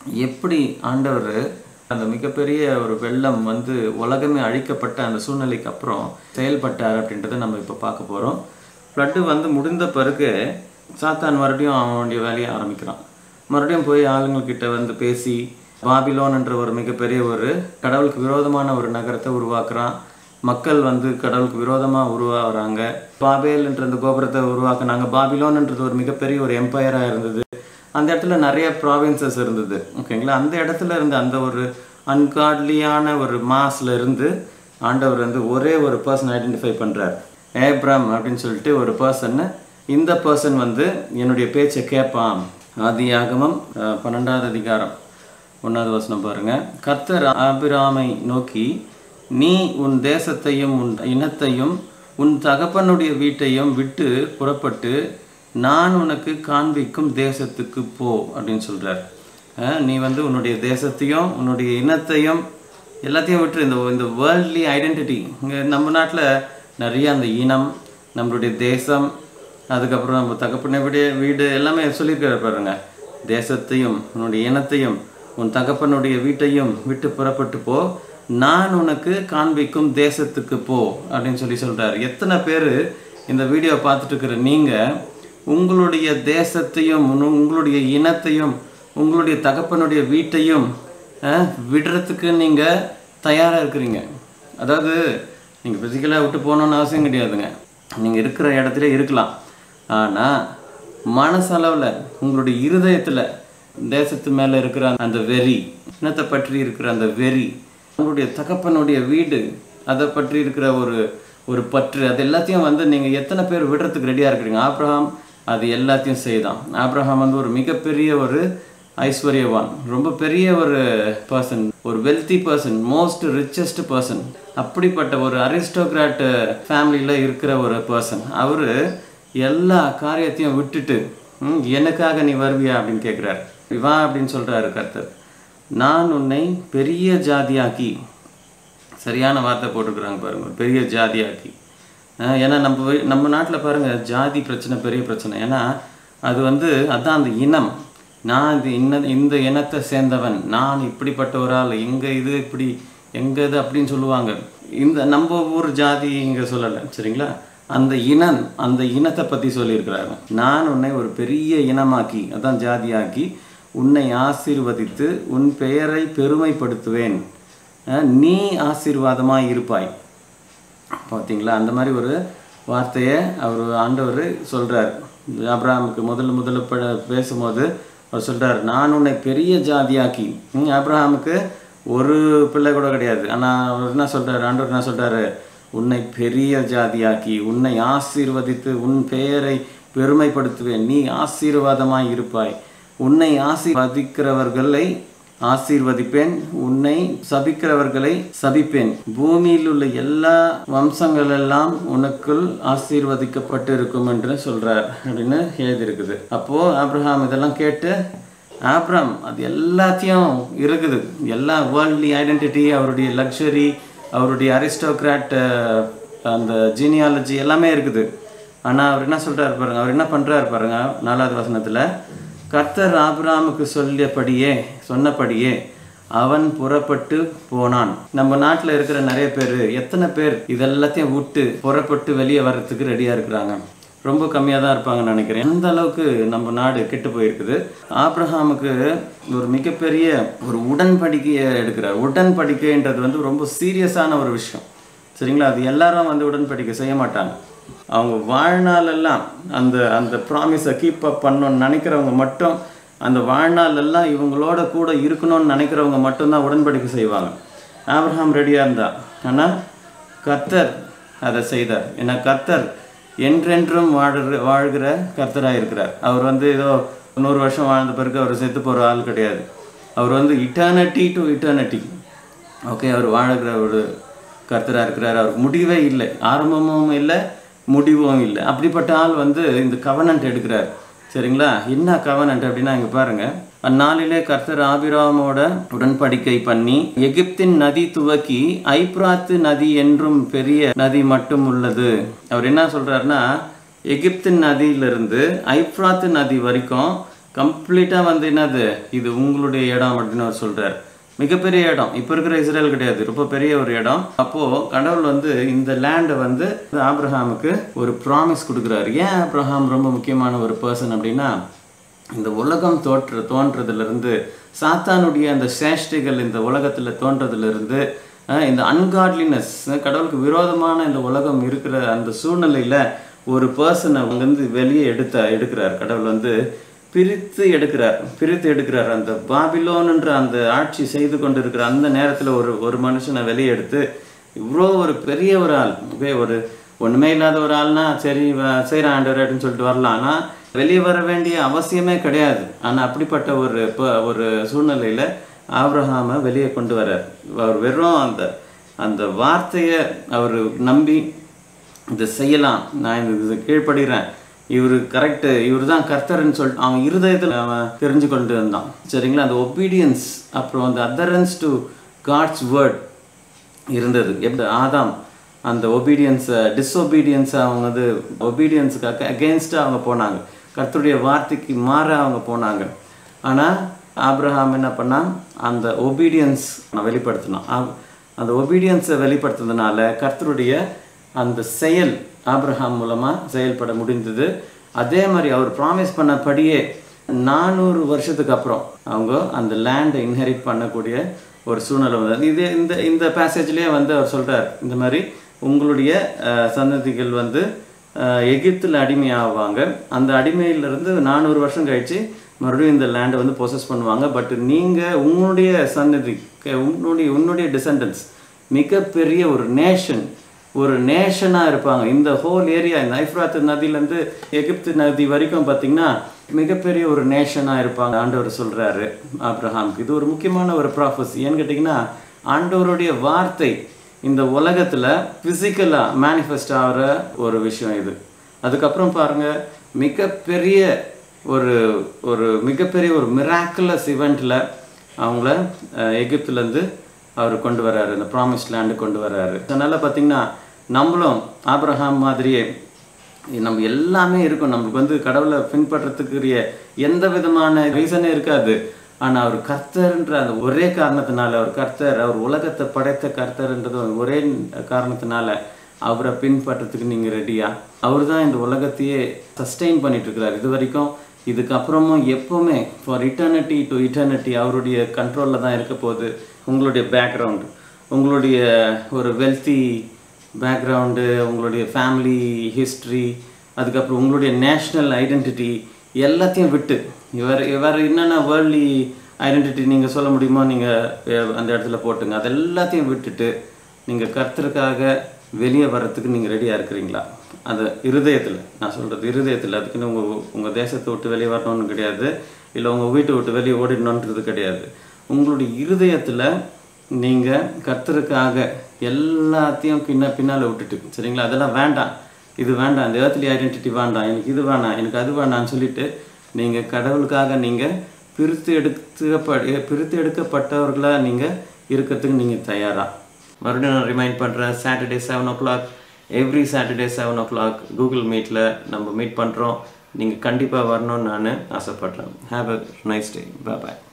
எப்படி ஆண்டவர் அந்த மிகப்பெரிய ஒரு வெள்ளம் வந்து உலகமே அழிக்கப்பட்ட அந்த சூழ்நிலைக்கு அப்புறம் செயல்பட்டார் அப்படின்றத நம்ம இப்போ பார்க்க போகிறோம். ஃப்ளட்டு வந்து முடிந்த பிறகு சாத்தான் மறுபடியும் அவனுடைய வேலையை ஆரம்பிக்கிறான். மறுபடியும் போய் ஆளுங்கக்கிட்ட வந்து பேசி பாபிலோன் என்ற ஒரு மிகப்பெரிய ஒரு கடவுளுக்கு விரோதமான ஒரு நகரத்தை உருவாக்குறான். மக்கள் வந்து கடவுளுக்கு விரோதமாக உருவாகிறாங்க. பாபேல் என்ற அந்த கோபுரத்தை உருவாக்குனாங்க. பாபிலோன்ன்றது ஒரு மிகப்பெரிய ஒரு எம்பையராக இருந்தது. அந்த இடத்துல நிறைய ப்ராவின்சஸ் இருந்தது. ஓகேங்களா? அந்த இடத்துல இருந்து அந்த ஒரு அன்காட்லியான ஒரு மாஸ்ல இருந்து ஆண்டவர் வந்து ஒரே ஒரு பர்சன் ஐடென்டிஃபை பண்ணுறார். ஏப்ரம் அப்படின்னு சொல்லிட்டு ஒரு பர்சன். இந்த பர்சன் வந்து என்னுடைய பேச்சை கேட்பான். ஆதியாகமம் 12வது அதிகாரம் 1வது வசனம் பாருங்க. கர்த்தர் ஆபிராமை நோக்கி, நீ உன் தேசத்தையும் உன் இனத்தையும் உன் தகப்பனுடைய வீட்டையும் விட்டு புறப்பட்டு நான் உனக்கு காண்பிக்கும் தேசத்துக்கு போ அப்படின்னு சொல்கிறார். நீ வந்து உன்னுடைய தேசத்தையும் உன்னுடைய இனத்தையும் எல்லாத்தையும் விட்டு இந்த வேர்ல்ட்லி ஐடென்டிட்டி. இங்கே நம்ம நாட்டில் நிறைய அந்த இனம், நம்மளுடைய தேசம், அதுக்கப்புறம் நம்ம தகப்பனுடைய வீடு எல்லாமே சொல்லியிருக்கிற பாருங்க. தேசத்தையும் உன்னுடைய இனத்தையும் உன் தகப்பனுடைய வீட்டையும் விட்டு புறப்பட்டு போ, நான் உனக்கு காண்பிக்கும் தேசத்துக்கு போ அப்படின்னு சொல்கிறார். எத்தனை பேர் இந்த வீடியோ பார்த்துட்டு இருக்கிற நீங்கள் உங்களுடைய தேசத்தையும் உங்களுடைய இனத்தையும் உங்களுடைய தகப்பனுடைய வீட்டையும் விடுறதுக்கு நீங்கள் தயாராக இருக்கிறீங்க? அதாவது நீங்கள் ஃபிசிக்கலாக விட்டு போகணுன்னு அவசியம் கிடையாதுங்க. நீங்கள் இருக்கிற இடத்துல இருக்கலாம். ஆனால் மனசளவில் உங்களுடைய இருதயத்தில் தேசத்து மேலே இருக்கிற அந்த வெறி, இனத்தை பற்றி இருக்கிற அந்த வெறி, உங்களுடைய தகப்பனுடைய வீடு அதை பற்றி இருக்கிற ஒரு பற்று, அது எல்லாத்தையும் வந்து நீங்கள் எத்தனை பேர் விடுறதுக்கு ரெடியாக இருக்கிறீங்க? ஆபிரகாம் அது எல்லாத்தையும் செய்தான். ஆபிரகாம் வந்து ஒரு மிகப்பெரிய ஒரு ஐஸ்வர்யவான், ரொம்ப பெரிய ஒரு பர்சன், ஒரு wealthy person, most richest person. அப்படிப்பட்ட ஒரு அரிஸ்டோக்ராட் ஃபேமிலியில் இருக்கிற ஒரு பர்சன். அவர் எல்லா காரியத்தையும் விட்டுட்டு எனக்காக நீ வருவியா அப்படின்னு கேட்குறாரு. வா அப்படின்னு சொல்கிறாரு கர்த்தர். நான் உன்னை பெரிய ஜாதியாக்கி, சரியான வார்த்தை போட்டுக்கிறாங்க பாருங்க, பெரிய ஜாதியாக்கி. ஏன்னா நம்ம நாட்டில் பாருங்கள் ஜாதி பிரச்சனை பெரிய பிரச்சனை. ஏன்னா அது வந்து அதான் அந்த இனம். நான் இந்த இனத்தை சேர்ந்தவன், நான் இப்படிப்பட்ட ஒரு ஆள், எங்கள் இது இப்படி எங்கள் இது அப்படின்னு சொல்லுவாங்க. இந்த நம்ம ஊர் ஜாதி இங்கே சொல்லலை, சரிங்களா? அந்த இனத்தை பற்றி சொல்லியிருக்கிறாங்க. நான் உன்னை ஒரு பெரிய இனமாக்கி, அதான் ஜாதியாக்கி, உன்னை ஆசீர்வதித்து உன் பெயரை பெருமைப்படுத்துவேன், நீ ஆசீர்வாதமாக இருப்பாய். பார்த்தீங்களா? அந்த மாதிரி ஒரு வார்த்தையை ஆண்டவர் சொல்கிறார். ஆபிரகாமுக்கு முதல்ல பேசும்போது அவர் சொல்கிறார், நான் உன்னை பெரிய ஜாதியாக்கி. ஆபிரகாமுக்கு ஒரு பிள்ளை கூட கிடையாது. ஆனால் அவர் என்ன சொல்கிறார்? ஆண்டவர் என்ன சொல்கிறாரு? உன்னை பெரிய ஜாதியாக்கி, உன்னை ஆசீர்வதித்து உன் பெயரை பெருமைப்படுத்துவேன், நீ ஆசீர்வாதமாய் இருப்பாய். உன்னை ஆசீர்வதிக்கிறவர்களை ஆசீர்வதிப்பேன், உன்னை சபிக்கிறவர்களை சபிப்பேன். பூமியில் உள்ள எல்லா வம்சங்கள் எல்லாம் உனக்குள் ஆசீர்வதிக்கப்பட்டு இருக்கும் என்று சொல்றார் அப்படின்னு எழுதியிருக்குது. அப்போ ஆபிரகாம் இதெல்லாம் கேட்டு ஆபிரகாம் அது எல்லாத்தையும் இருக்குது, எல்லா வேர்ல்ட்லி ஐடென்டிட்டி, அவருடைய லக்ஸரி, அவருடைய அரிஸ்டோக்ராட் அந்த ஜீனியாலஜி எல்லாமே இருக்குது. ஆனால் அவர் என்ன சொல்றாரு பாருங்க, அவர் என்ன பண்றாரு பாருங்க. 4வது வசனத்துல, கர்த்தர் ஆபிரகாமுக்கு சொன்னபடியே அவன் புறப்பட்டு போனான். நம்ம நாட்டில் இருக்கிற நிறைய பேர், எத்தனை பேர் இதெல்லாத்தையும் விட்டு புறப்பட்டு வெளியே வர்றதுக்கு ரெடியாக இருக்கிறாங்க? ரொம்ப கம்மியாக தான் இருப்பாங்கன்னு நினைக்கிறேன். அந்த அளவுக்கு நம்ம நாடு கெட்டு போயிருக்குது. ஆபிரகாமுக்கு ஒரு மிகப்பெரிய ஒரு உடன்படிக்கையை எடுக்கிறார். உடன்படிக்கைன்றது வந்து ரொம்ப சீரியஸான ஒரு விஷயம், சரிங்களா? அது எல்லாரும் வந்து உடன்படிக்கை செய்ய மாட்டாங்க. அவங்க வாழ்நாளெல்லாம் அந்த ப்ராமிஸை கீப் அப் பண்ணணும்னு நினைக்கிறவங்க மட்டும், அந்த வாழ்நாளெல்லாம் இவங்களோட கூட இருக்கணும்னு நினைக்கிறவங்க மட்டும்தான் உடன்படிக்கை செய்வாங்க. ஆபிரகாம் ரெடியாக இருந்தா, ஆனால் கர்த்தர் அதை செய்தார். ஏன்னா கர்த்தர் என்றென்றும் வாழ்கிற கர்த்தராக இருக்கிறார். அவர் வந்து ஏதோ 100 வருஷம் வாழ்ந்த பிறகு அவர் செத்து போகிற ஆள் கிடையாது. அவர் வந்து இட்டர்னிட்டி டு இட்டர்னிட்டி, ஓகே, அவர் வாழ்கிற ஒரு கர்த்தராக இருக்கிறார். அவருக்கு முடிவே இல்லை, ஆரம்பமும் இல்லை, முடிவும் இல்லை. அப்படிப்பட்ட ஆள் வந்து இந்த கவனன்ட் எடுக்கிறார், சரிங்களா? என்ன கவனன்ட் அப்படின்னா, இங்கே பாருங்கள், அந்நாளிலே கர்த்தர் ஆபிரகாமோட உடன்படிக்கை பண்ணி எகிப்தின் நதி துவக்கி ஐப்ராத்து நதி என்றும் பெரிய நதி மட்டும் உள்ளது. அவர் என்ன சொல்றாருன்னா, எகிப்தின் நதியிலிருந்து ஐப்ராத்து நதி வரைக்கும் கம்ப்ளீட்டாக வந்து என்னது இது உங்களுடைய இடம் அப்படின்னு அவர் சொல்கிறார். மிகப்பெரிய இடம், இப்போ இருக்கிற இஸ்ரேல் கிடையாது, ரொம்ப பெரிய ஒரு இடம். அப்போது கடவுள் வந்து இந்த லேண்டை வந்து ஆபிரகாமுக்கு ஒரு ப்ராமிஸ் கொடுக்குறாரு. ஏன் ஆபிரகாம் ரொம்ப முக்கியமான ஒரு பர்சன் அப்படின்னா, இந்த உலகம் தோன்றதுலேருந்து சாத்தானுடைய அந்த சேஷ்டைகள் இந்த உலகத்தில் தோன்றதுலேருந்து இந்த அன்காட்லினஸ், கடவுளுக்கு விரோதமான இந்த உலகம் இருக்கிற அந்த சூழ்நிலையில் ஒரு பர்சனை வந்து வெளியே எடுக்கிறார். கடவுள் வந்து பிரித்து எடுக்கிறார். அந்த பாபிலோன்ன்ற அந்த ஆட்சி செய்து கொண்டு இருக்கிற அந்த நேரத்தில் ஒரு மனுஷனை வெளியே எடுத்து, இவ்வளோ ஒரு பெரிய ஒரு ஆள், ஒரு ஒன்றுமே இல்லாத ஒரு ஆள்னா சரி செய்கிற ஆண்டவர் அப்படின்னு சொல்லிட்டு வரலாம். ஆனால் வெளியே வர வேண்டிய அவசியமே கிடையாது. ஆனால் அப்படிப்பட்ட ஒரு சூழ்நிலையில் ஆபிரகாமை வெளியே கொண்டு வர்றார். அவர் வெறும் அந்த வார்த்தையை அவர் நம்பி இதை செய்யலாம், நான் இது கீழ்ப்படுகிறேன், இவர் கரெக்டு, இவர் தான் கர்த்தர்ன்னு சொல்லிட்டு அவன் இருதயத்தில் அவன் தெரிஞ்சு கொண்டு இருந்தான். சரிங்களா? அந்த ஒபீடியன்ஸ், அப்புறம் அந்த அதரன்ஸ் டு காட்ஸ் வேர்ட் இருந்தது. எப்படி ஆதாம் அந்த டிஸ்ஒபீடியன்ஸை அவங்க வந்து ஒபீடியன்ஸுக்காக அகெயின்ஸ்டாக அவங்க போனாங்க, கர்த்தருடைய வார்த்தைக்கு மாற அவங்க போனாங்க. ஆனால் ஆபிரகாம் என்ன பண்ணால் அந்த ஒபீடியன்ஸ் வெளிப்படுத்தினான். அந்த ஒபீடியன்ஸை வெளிப்படுத்துறதுனால கர்த்தருடைய அந்த செயல் ஆபிரகாம் மூலமாக செயல்பட முடிந்தது. அதே மாதிரி அவர் ப்ராமிஸ் பண்ணபடியே 400 வருஷத்துக்கு அப்புறம் அவங்க அந்த லேண்டை இன்ஹெரிட் பண்ணக்கூடிய ஒரு சூழ்நிலை வந்தது. இந்த பேசேஜ்லேயே வந்து அவர் சொல்கிறார், இந்த மாதிரி உங்களுடைய சந்ததிகள் வந்து எகிப்தில் அடிமையாவாங்க, அந்த அடிமையிலிருந்து 400 வருஷம் கழித்து மறுபடியும் இந்த லேண்டை வந்து பொசஸ் பண்ணுவாங்க. பட் நீங்கள் உன்னுடைய சந்ததி, உன்னுடைய டிசெண்டன்ஸ் மிகப்பெரிய ஒரு நேஷனாக இருப்பாங்க. இந்த ஹோல் ஏரியா, இந்த ஐஃப்ராத் நதியிலேருந்து எகிப்து நதி வரைக்கும் பார்த்திங்கன்னா மிகப்பெரிய ஒரு நேஷனாக இருப்பாங்க ஆண்டவர் சொல்கிறாரு ஆபிரகாமுக்கு. இது ஒரு முக்கியமான ஒரு ப்ராஃபஸி. ஏன்னு கேட்டிங்கன்னா, ஆண்டவருடைய வார்த்தை இந்த உலகத்தில் ஃபிசிக்கலாக மேனிஃபெஸ்ட் ஆகிற ஒரு விஷயம் இது. அதுக்கப்புறம் பாருங்கள், மிகப்பெரிய ஒரு மிராக்குலஸ் இவெண்ட்டில் அவங்கள எகிப்துலேருந்து அவர் கொண்டு வர்றாரு, இந்த ப்ராமிஸ்ட் லேண்டு கொண்டு வர்றாரு. அதனால் பார்த்திங்கன்னா நம்மளும் ஆபிரகாம் மாதிரியே நம்ம எல்லாமே இருக்கும். நம்மளுக்கு வந்து கடவுளை பின்பற்றத்துக்குரிய எந்த விதமான ரீசனே இருக்காது. ஆனால் அவர் கர்த்தர்ன்ற அந்த ஒரே காரணத்தினால, அவர் உலகத்தை படைத்த கர்த்தர்ன்றது ஒரே காரணத்தினால அவரை பின்பற்றத்துக்கு நீங்கள் ரெடியா? அவர் தான் இந்த உலகத்தையே சஸ்டெயின் பண்ணிட்டு இருக்கிறார் இது வரைக்கும். இதுக்கப்புறமும் எப்போவுமே ஃபார் இட்டர்னிட்டி டு இட்டர்னிட்டி அவருடைய கண்ட்ரோலில் தான் இருக்க போகுது. உங்களுடைய பேக்ரவுண்டு, உங்களுடைய ஒரு வெல்த்தி பேக்ரவுண்டு, உங்களுடைய ஃபேமிலி ஹிஸ்ட்ரி, அதுக்கப்புறம் உங்களுடைய நேஷ்னல் ஐடென்டிட்டி எல்லாத்தையும் விட்டு வேறு என்னென்ன வேர்ல்ட்லி ஐடென்டிட்டி நீங்கள் சொல்ல முடியுமோ நீங்கள் அந்த இடத்துல போட்டுங்க. அது எல்லாத்தையும் விட்டுட்டு நீங்கள் கர்த்தருக்காக வெளியே வர்றதுக்கு நீங்கள் ரெடியாக இருக்கிறீங்களா? அது இருதயத்தில், நான் சொல்கிறது இருதயத்தில். அதுக்குன்னு உங்கள் தேசத்தை விட்டு வெளியே வரணும்னு கிடையாது, இல்லை உங்கள் வீட்டை விட்டு வெளியே ஓடிடணுன்றது கிடையாது. உங்களுடைய இருதயத்தில் நீங்கள் கர்த்தருக்காக எல்லாத்தையும் பின்னால் விட்டுட்டு, சரிங்களா, அதெல்லாம் வேண்டாம், இது வேண்டாம், இந்த ஏர்த்லி ஐடென்டிட்டி வேண்டாம், எனக்கு இது வேணாம், எனக்கு அது வேண்டாம்னு சொல்லிவிட்டு நீங்கள் கடவுளுக்காக நீங்கள் பிரித்து எடுக்கப்பட்டவர்களாக நீங்கள் இருக்கிறதுக்கு நீங்கள் தயாராக? மறுபடியும் நான் ரிமைண்ட் பண்ணுறேன், Saturday 7 o'clock, every Saturday 7 o'clock Google மீட்டில் நம்ம மீட் பண்ணுறோம். நீங்கள் கண்டிப்பாக வரணும்னு நான் ஆசைப்பட்றேன். Have a nice day. Bye.